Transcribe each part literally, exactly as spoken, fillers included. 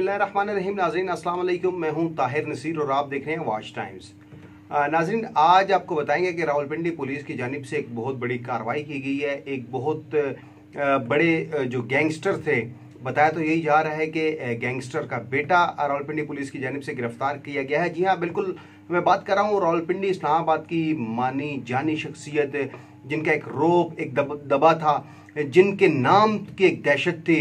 बिस्मिल्लाहिर्रहमानिर्रहीम। नाज़रीन अस्सलाम वालेकुम, मैं हूं ताहिर नसीर और आप देख रहे हैं वॉच टाइम्स। नाज़रीन, आज आपको बताएंगे कि रावलपिंडी पुलिस की जानिब से एक बहुत बड़ी कार्रवाई की गई है। एक बहुत बड़े जो गैंगस्टर थे, बताया तो यही जा रहा है कि गैंगस्टर का बेटा रावलपिंडी पुलिस की जानिब से गिरफ्तार किया गया है। जी हाँ, बिल्कुल मैं बात कर रहा हूँ रावलपिंडी इस्लामाबाद की मानी जानी शख्सियत, जिनका एक रोब एक दब, दबा था, जिनके नाम की एक दहशत थी।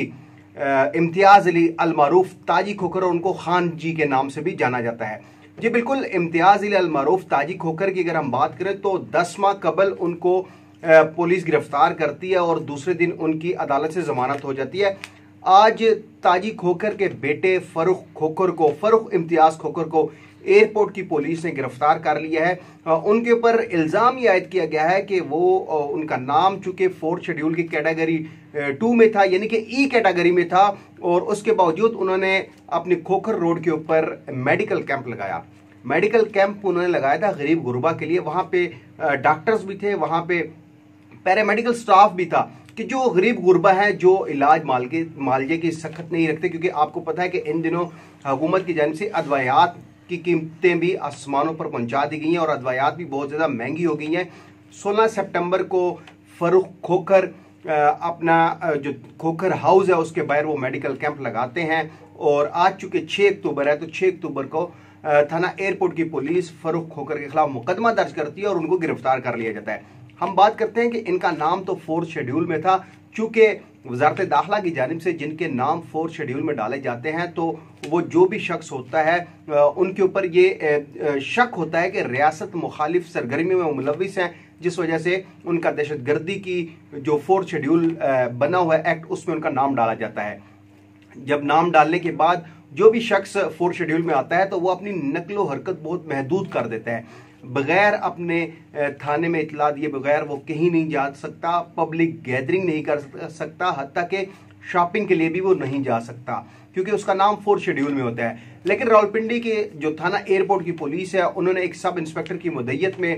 इम्तियाज अली अल मारूफ ताजी खोखर, और उनको खान जी के नाम से भी जाना जाता है। जी बिल्कुल, इम्तियाज अली अल मारूफ ताजी खोखर की अगर हम बात करें तो दस माह कबल उनको पुलिस गिरफ्तार करती है और दूसरे दिन उनकी अदालत से जमानत हो जाती है। आज ताजी खोखर के बेटे फरुख खोखर को फरुख इम्तियाज खोखर को एयरपोर्ट की पुलिस ने गिरफ्तार कर लिया है। उनके ऊपर इल्ज़ाम ये आयद किया गया है कि वो उनका नाम चूंकि फोर्थ शेड्यूल की कैटेगरी टू में था, यानी कि ई कैटेगरी में था, और उसके बावजूद उन्होंने अपनी खोखर रोड के ऊपर मेडिकल कैंप लगाया। मेडिकल कैंप उन्होंने लगाया था गरीब गुरबा के लिए। वहाँ पे डॉक्टर्स भी थे, वहाँ पे पैरामेडिकल स्टाफ भी था कि जो गरीब गुरबा है, जो इलाज मालके मालजे की सख्त नहीं रखते, क्योंकि आपको पता है कि इन दिनों हुकूमत की जानिब से अदवायात की कीमतें भी आसमानों पर पहुंचा दी गई हैं और अदवायात भी बहुत ज़्यादा महंगी हो गई हैं। सोलह सितंबर को फरुख खोखर अपना जो खोखर हाउस है उसके बाहर वो मेडिकल कैंप लगाते हैं, और आज चूंकि छः अक्टूबर है तो छः अक्टूबर को थाना एयरपोर्ट की पुलिस फरुख खोखर के खिलाफ मुकदमा दर्ज करती है और उनको गिरफ्तार कर लिया जाता है। हम बात करते हैं कि इनका नाम तो फोर्थ शेड्यूल में था, चूंकि वजारत दाखिला की जानिब से जिनके नाम फोर्थ शेड्यूल में डाले जाते हैं तो वो जो भी शख्स होता है उनके ऊपर ये शक होता है कि रियासत मुखालिफ सरगर्मी में मुलविस हैं, जिस वजह से उनका दहशतगर्दी की जो फोर्थ शेड्यूल बना हुआ है एक्ट, उसमें उनका नाम डाला जाता है। जब नाम डालने के बाद जो भी शख्स फोर्थ शेड्यूल में आता है तो वो अपनी नकलो हरकत बहुत महदूद कर देता है। बगैर अपने थाने में इतला दिए बगैर वो कहीं नहीं जा सकता, पब्लिक गैदरिंग नहीं कर सकता, हत्ता के शॉपिंग के लिए भी वो नहीं जा सकता, क्योंकि उसका नाम फोर्थ शेड्यूल में होता है। लेकिन रावलपिंडी के जो थाना एयरपोर्ट की पुलिस है, उन्होंने एक सब इंस्पेक्टर की मुद्दत में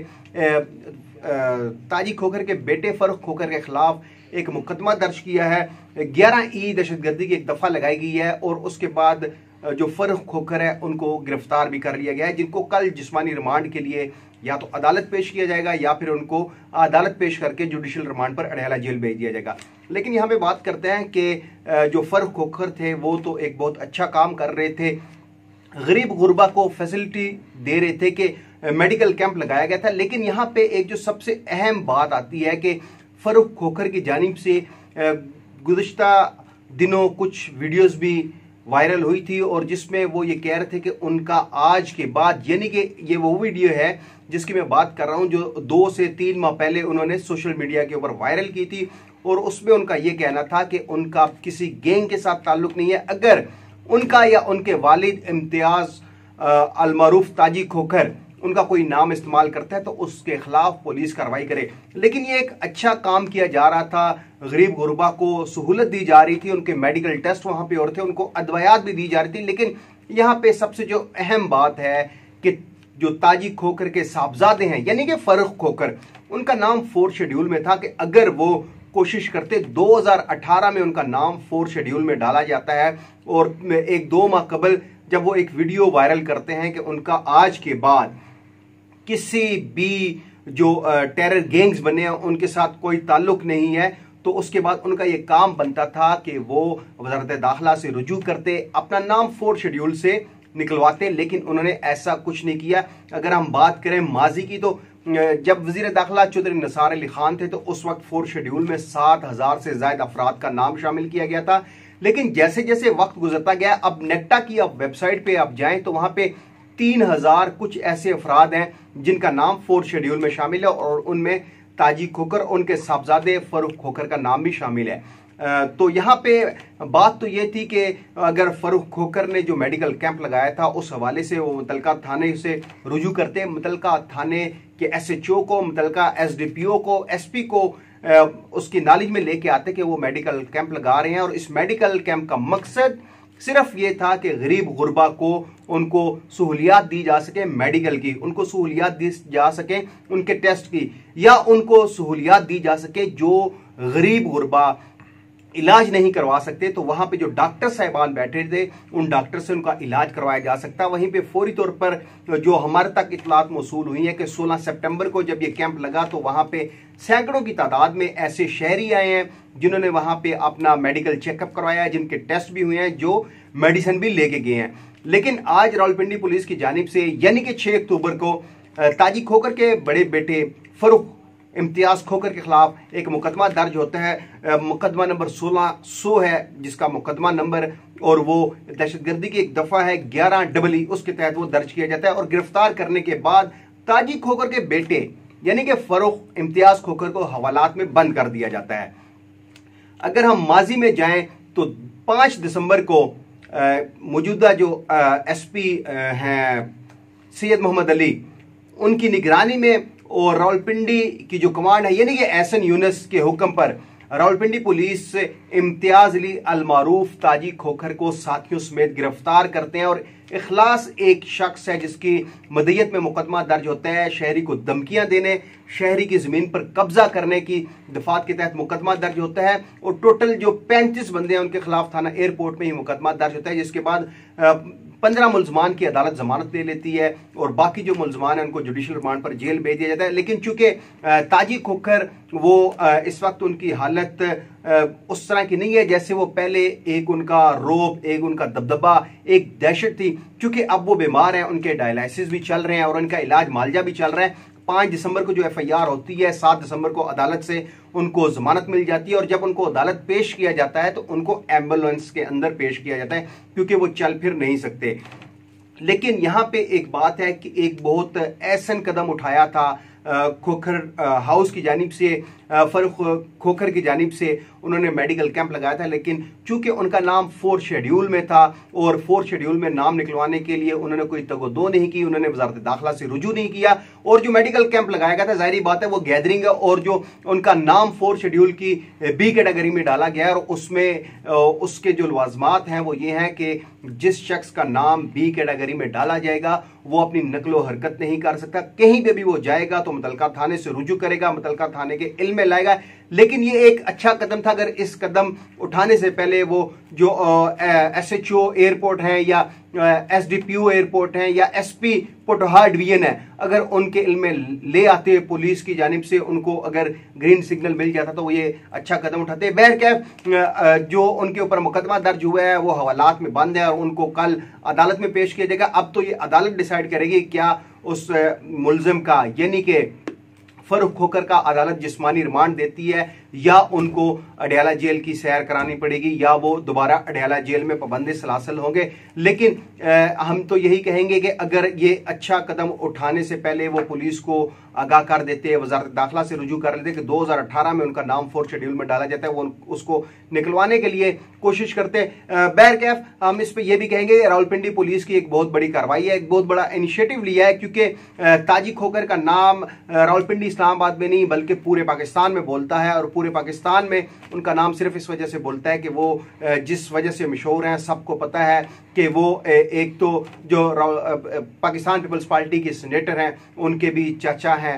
ताजी खोखर के बेटे फरुख खोखर के खिलाफ एक मुकदमा दर्ज किया है। ग्यारह ई दहशतगर्दी की एक दफा लगाई गई है और उसके बाद जो फरुख खोखर है उनको गिरफ्तार भी कर लिया गया है, जिनको कल जिस्मानी रिमांड के लिए या तो अदालत पेश किया जाएगा या फिर उनको अदालत पेश करके जुडिशियल रिमांड पर अडयाला जेल भेज दिया जाएगा। लेकिन यहाँ पे बात करते हैं कि जो फरुख खोखर थे वो तो एक बहुत अच्छा काम कर रहे थे, गरीब गुरबा को फैसिलिटी दे रहे थे कि मेडिकल कैंप लगाया गया था। लेकिन यहाँ पे एक जो सबसे अहम बात आती है कि फरुख खोखर की जानिब से गुज़िश्ता दिनों कुछ वीडियोस भी वायरल हुई थी और जिसमें वो ये कह रहे थे कि उनका आज के बाद, यानी कि ये वो वीडियो है जिसकी मैं बात कर रहा हूँ जो दो से तीन माह पहले उन्होंने सोशल मीडिया के ऊपर वायरल की थी, और उसमें उनका ये कहना था कि उनका किसी गैंग के साथ ताल्लुक नहीं है। अगर उनका या उनके वालिद इम्तियाज अल मारूफ ताजी खोखर उनका कोई नाम इस्तेमाल करता है तो उसके खिलाफ पुलिस कार्रवाई करे। लेकिन ये एक अच्छा काम किया जा रहा था, गरीब गुरबा को सहूलत दी जा रही थी, उनके मेडिकल टेस्ट वहां पे हो रहे थे, उनको अदवायात भी दी जा रही थी। लेकिन यहाँ पे सबसे जो अहम बात है कि जो ताजी खोखर के साहबजादे हैं, यानी कि फरुख खोखर, उनका नाम फोर्थ शेड्यूल में था कि अगर वो कोशिश करते, दो हज़ार अठारह में उनका नाम फोर्थ शेड्यूल में डाला जाता है, और एक दो माह कबल जब वो एक वीडियो वायरल करते हैं कि उनका आज के बाद किसी भी जो टेरर गैंग्स बने हैं उनके साथ कोई ताल्लुक नहीं है, तो उसके बाद उनका ये काम बनता था कि वो वजारत दाखिला से रुजू करते, अपना नाम फोर्थ शेड्यूल से निकलवाते। लेकिन उन्होंने ऐसा कुछ नहीं किया। अगर हम बात करें माजी की तो जब वजीर दाखिला चौधरी निसार अली खान थे तो उस वक्त फोर्थ शेड्यूल में सात हजार से ज्यादा अफराद का नाम शामिल किया गया था। लेकिन जैसे जैसे वक्त गुजरता गया, अब नेक्टा की आप वेबसाइट पे आप जाएं तो वहां पे तीन हजार कुछ ऐसे अफराद हैं जिनका नाम फोर्थ शेड्यूल में शामिल है, और उनमें ताजी खोखर, उनके साहबजादे फरुख खोखर का नाम भी शामिल है। तो यहाँ पे बात तो ये थी कि अगर फरुख खोखर ने जो मेडिकल कैंप लगाया था उस हवाले से वो मुतलका थाने से रुजू करते, मुतलका थाने के एस एच ओ को, मुतलका एस डी पी ओ को, एस पी को उसकी नॉलेज में लेके आते कि वो मेडिकल कैंप लगा रहे हैं, और इस मेडिकल कैंप का मकसद सिर्फ ये था कि गरीब गुरबा को उनको सहूलियात दी जा सके मेडिकल की, उनको सहूलियात दी जा सके उनके टेस्ट की, या उनको सहूलियात दी जा सके जो गरीब गुरबा इलाज नहीं करवा सकते तो वहां पे जो डॉक्टर साहिबान बैठे थे उन डॉक्टर से उनका इलाज करवाया जा सकता है। वहीं पे फौरी तौर पर जो हमारे तक इतलात मौसूल हुई है कि सोलह सितंबर को जब ये कैंप लगा तो वहां पे सैकड़ों की तादाद में ऐसे शहरी आए हैं जिन्होंने वहां पे अपना मेडिकल चेकअप करवाया है, जिनके टेस्ट भी हुए हैं, जो मेडिसिन भी लेके गए हैं। लेकिन आज रावलपिंडी पुलिस की जानिब से यानी कि छह अक्टूबर को ताजी खोकर के बड़े बेटे फरूख इम्तियाज खोकर के खिलाफ एक मुकदमा दर्ज होता है। मुकदमा नंबर सोलह सौ है जिसका मुकदमा नंबर, और वो दहशतगर्दी की एक दफा है ग्यारह डबल ई, उसके तहत वो दर्ज किया जाता है। और गिरफ्तार करने के बाद ताजी खोकर के बेटे यानी कि फरूख इम्तियाज खोकर को हवालात में बंद कर दिया जाता है। अगर हम माजी में जाएं तो पांच दिसंबर को मौजूदा जो एस पी हैं सैयद मोहम्मद अली, उनकी निगरानी में और रावलपिंडी की जो कमांड है यानी कि एहसन यूनुस के हुक्म पर रावलपिंडी पुलिस इम्तियाज अली अल मारूफ ताजी खोखर को साथियों समेत गिरफ्तार करते हैं। और इखलास एक शख्स है जिसकी मदयत में मुकदमा दर्ज होता है, शहरी को धमकियां देने, शहरी की जमीन पर कब्जा करने की दफात के तहत मुकदमा दर्ज होता है। और टोटल जो पैंतीस बंदे हैं उनके खिलाफ थाना एयरपोर्ट में ही मुकदमा दर्ज होता है, जिसके बाद पंद्रह मुलजमान की अदालत जमानत ले लेती है और बाकी जो मुलजमान हैं उनको जुडिशल रिमांड पर जेल भेज दिया जाता है। लेकिन चूंकि ताजी खोखर वो इस वक्त उनकी हालत उस तरह की नहीं है जैसे वो पहले एक उनका रोब, एक उनका दबदबा, एक दहशत थी। चूंकि अब वो बीमार हैं, उनके डायलिसिस भी चल रहे हैं और उनका इलाज मालजा भी चल रहा है। पांच दिसंबर को जो एफ आई आर होती है, सात दिसंबर को अदालत से उनको जमानत मिल जाती है और जब उनको अदालत पेश किया जाता है तो उनको एम्बुलेंस के अंदर पेश किया जाता है क्योंकि वो चल फिर नहीं सकते। लेकिन यहां पे एक बात है कि एक बहुत ऐसा कदम उठाया था खोखर हाउस की जानिब से, फरूख खोखर की जानिब से उन्होंने मेडिकल कैंप लगाया था। लेकिन चूंकि उनका नाम फोर्थ शेड्यूल में था और फोर्थ शेड्यूल में नाम निकलवाने के लिए उन्होंने कोई तगोदो नहीं की, उन्होंने वजारत दाखिला से रुजू नहीं किया। और जो मेडिकल कैंप लगाया गया था जाहिर बात है वो गैदरिंग है और जो उनका नाम फोर्थ शेड्यूल की बी कैटेगरी में डाला गया है और उसमें उसके जो लवाजमात हैं वो ये हैं कि जिस शख्स का नाम बी कैटेगरी में डाला जाएगा वो अपनी नकलो हरकत नहीं कर सकता, कहीं पे भी वो जाएगा तो मुतलका थाने से रुजू करेगा, मुतलका थाने के इल्म में लाएगा। लेकिन ये एक अच्छा कदम था। अगर इस कदम उठाने से पहले वो जो एस एच ओ एयरपोर्ट है या S D P O airport है या एस पी पोटोहार डिवीजन है, अगर उनके इल्म में ले आते पुलिस की जानिब से, उनको अगर ग्रीन सिग्नल मिल जाता तो वो ये अच्छा कदम उठाते। बहरकैफ जो उनके ऊपर मुकदमा दर्ज हुआ है वो हवालात में बंद है और उनको कल अदालत में पेश किया जाएगा। अब तो ये अदालत डिसाइड करेगी क्या उस मुलजिम का यानी कि फरूख खोखर का अदालत जिस्मानी रिमांड देती है या उनको अडयाला जेल की सैर करानी पड़ेगी या वो दोबारा अडयाला जेल में पाबंदी सलासल होंगे। लेकिन आ, हम तो यही कहेंगे कि अगर ये अच्छा कदम उठाने से पहले वो पुलिस को आगाह कर देते, वजारत दाखिला से रुजू कर लेते कि दो हज़ार अठारह में उनका नाम फोर्थ शेड्यूल में डाला जाता है, वो उसको निकलवाने के लिए कोशिश करते। बहरकैफ हम इस पर यह भी कहेंगे रावलपिंडी पुलिस की एक बहुत बड़ी कार्रवाई है, एक बहुत बड़ा इनिशिएटिव लिया है, क्योंकि ताजी खोखर का नाम रावलपिंडी इस्लामाबाद में नहीं बल्कि पूरे पाकिस्तान में बोलता है और पूरे पाकिस्तान में उनका नाम सिर्फ इस वजह से बोलता है कि वो जिस वजह से मशहूर हैं, सबको पता है कि वो एक तो जो पाकिस्तान पीपल्स पार्टी के सीनेटर हैं उनके भी चाचा हैं,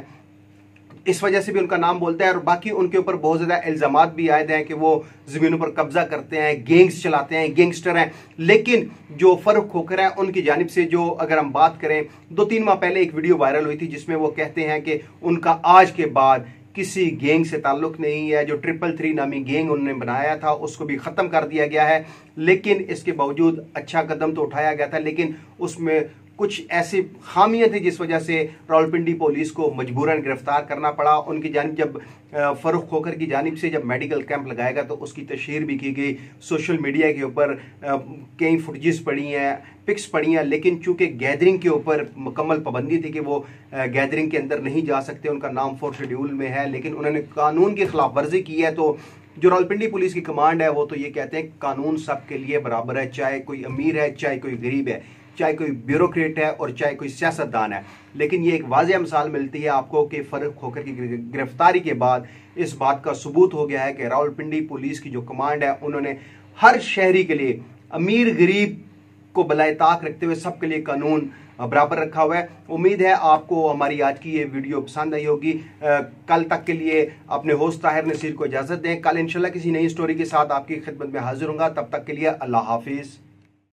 इस वजह से भी उनका नाम बोलता है। और बाकी उनके ऊपर बहुत ज्यादा इल्जामात भी आए हैं कि वो जमीनों पर कब्जा करते हैं, गैंग्स चलाते हैं, गैंगस्टर हैं। लेकिन जो फरूख खोखर है उनकी जानिब से जो अगर हम बात करें, दो तीन माह पहले एक वीडियो वायरल हुई थी जिसमें वो कहते हैं कि उनका आज के बाद किसी गैंग से ताल्लुक नहीं है, जो ट्रिपल थ्री नामी गैंग उन्होंने बनाया था उसको भी खत्म कर दिया गया है। लेकिन इसके बावजूद अच्छा कदम तो उठाया गया था, लेकिन उसमें कुछ ऐसी खामियां थी जिस वजह से रावलपिंडी पुलिस को मजबूरन गिरफ्तार करना पड़ा। उनकी जानिब जब फरूख खोखर की जानिब से जब मेडिकल कैंप लगाएगा तो उसकी तशहीर भी की गई, सोशल मीडिया के ऊपर कई फुटेजेस पड़ी हैं, पिक्स पड़ी हैं। लेकिन चूंकि गैदरिंग के ऊपर मुकम्मल पाबंदी थी कि वो गैदरिंग के अंदर नहीं जा सकते, उनका नाम फोर्थ शेड्यूल में है, लेकिन उन्होंने कानून की खिलाफ वर्जी की है। तो जो रावलपिंडी पुलिस की कमांड है वो तो ये कहते हैं कानून सबके लिए बराबर है, चाहे कोई अमीर है, चाहे कोई गरीब है, चाहे कोई ब्यूरोक्रेट है और चाहे कोई सियासतदान है। लेकिन ये एक वाज़ेह मिसाल मिलती है आपको कि फरूख खोखर की गिरफ्तारी के बाद इस बात का सबूत हो गया है कि रावलपिंडी पुलिस की जो कमांड है उन्होंने हर शहरी के लिए, अमीर गरीब को बलाए ताक रखते हुए सबके लिए कानून बराबर रखा हुआ है। उम्मीद है आपको हमारी आज की ये वीडियो पसंद आई होगी। कल तक के लिए अपने होस्ट ताहिर नसीर को इजाजत दें। कल इंशाल्लाह किसी नई स्टोरी के साथ आपकी खिदमत में हाजिर होऊंगा। तब तक के लिए अल्लाह हाफिज।